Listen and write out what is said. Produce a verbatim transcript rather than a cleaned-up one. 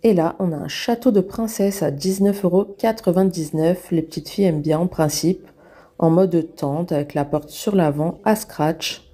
Et là, on a un château de princesse à dix-neuf euros quatre-vingt-dix-neuf. Les petites filles aiment bien en principe. En mode tente avec la porte sur l'avant à scratch.